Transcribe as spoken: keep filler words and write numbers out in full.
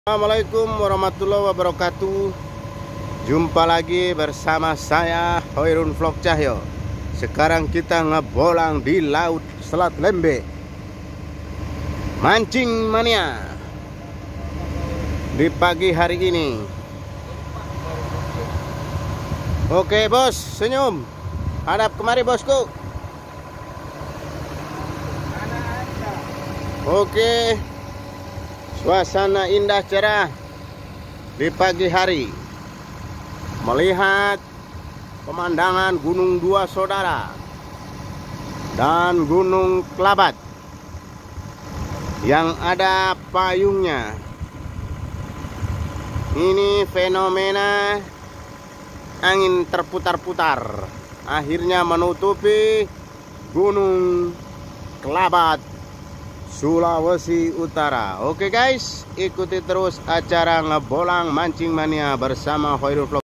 Assalamualaikum warahmatullahi wabarakatuh. Jumpa lagi bersama saya Hoirun Vlog Cahyo. Sekarang kita ngebolang di Laut Selat Lembe, mancing mania di pagi hari ini. Oke bos, senyum, hadap kemari bosku. Oke, suasana indah cerah di pagi hari, melihat pemandangan Gunung Dua Saudara dan Gunung Kelabat yang ada payungnya. Ini fenomena angin terputar-putar akhirnya menutupi Gunung Kelabat, Sulawesi Utara. Oke guys, ikuti terus acara ngebolang mancing mania bersama Hoirun Vlog.